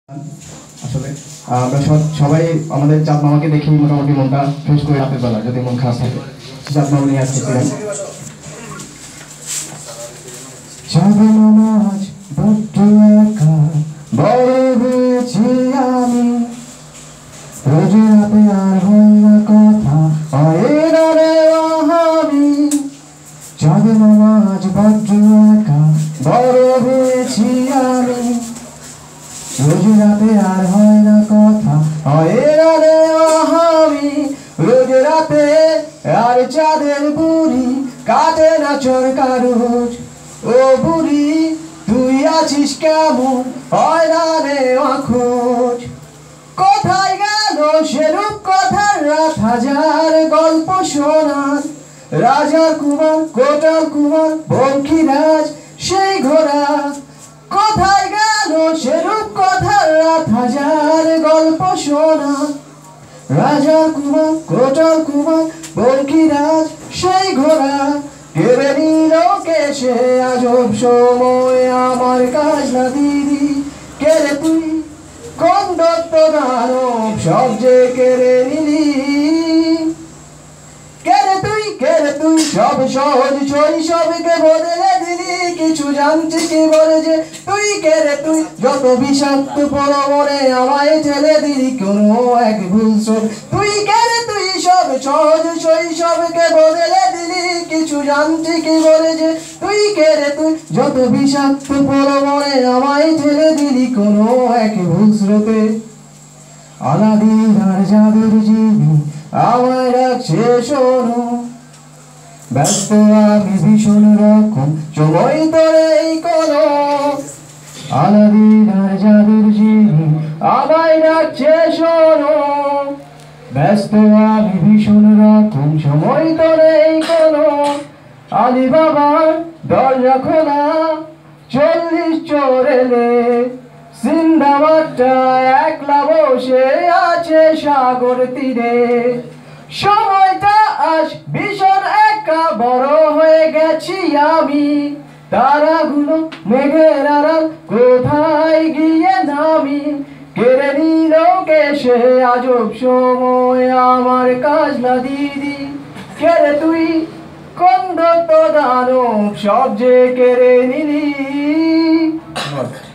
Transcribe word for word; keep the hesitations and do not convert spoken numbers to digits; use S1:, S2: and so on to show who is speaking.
S1: আসলে আমরা সবাই আমাদের চাঁদ মামাকে দেখেই মোটামুটি মনটা ফ্রেশ করে রাতের বেলা যদি মন খারাপ থাকে চাঁদ মামা নিয়ে আসতেছিলেন। চাঁদ মামা আজ বড্ড একা বড় হয়েছি আমি, রোজ রাতে আর হয় না কথা হয় না রে আমি। চাঁদ মামা আজ বড্ড একা বড় হয়েছি আমি, রোজ রাতে আর হয় না কথা হয় না রে আমি। রোজ রাতে আর চাঁদের বুড়ি কাটে না চরকা রোজ। ও বুড়ি তুই আছিস কেমন হয় না রে খোঁজ। কোথায় গেল সেরূপ কথার রাত হাজার গল্প শোনার, রাজার কুমার কোটার কুমার বঙ্কিরাজ সেই ঘোড়া। কোথায় গেল সেরূপ কথার রাত হাজার গল্প শোনা, রাজার কুমার কোটার কুমার বঙ্কিরাজ সেই ঘোড়া। কেড়ে নিল কে সে আজব সময় আমার কাজলা দিদি। কেড়ে তুই কোন দত্ত দানব সব যে কেড়ে নিলি। কেড়ে তুই কেড়ে তুই সব সহজ শৈশবকে বদলে দিলি। কিছু জানছি কি বলে যে তুই কেড়ে তুই যত বিষাক্ত পরমরে আমায় ঠেলে দিলি কোনো এক ভুল শোন। তুই কেড়ে তুই সব সহজ শৈশবকে বদলে দিলি। কিছু জানছি কি বলে যে তুই কেড়ে তুই যত বিষাক্ত পরমরে আমায় ঠেলে দিলি কোনো এক ভুল স্রোতে। আলাদিন আর জাদুর জিনি আমায় রাখছে শোনো, ব্যস্ত আমি ভীষণ রকম সময় তোরেই কোনো। আলাদিন আর জাদুর জিনি আমায় রাখছে শোনো, ব্যস্ত আমি ভীষণ রকম সময় তোরেই কোনো। আলী বাবার দরজা খোলা চল্লিশ চোর এলে, সিন্দাবাদটা একলা বসে আছে সাগর তীরে। সময়টা আজ ভীষণ একা বড় হয়ে গেছি আমি, তারাগুলো মেঘের আড়াল কোথায় গিয়ে নামি। কেড়ে নিল কে সে আজব সময় আমার কাজলা দিদি। কেড়ে তুই কোন দত্ত দানব সব যে কেড়ে নিলি।